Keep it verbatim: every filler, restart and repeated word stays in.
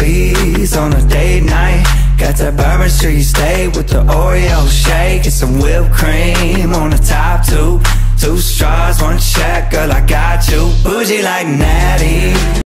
breeze on a date night. Got that Bourbon Street steak with the Oreo shake and some whipped cream on the top two. Two straws, one check, girl, I got you. Bougie like Natty.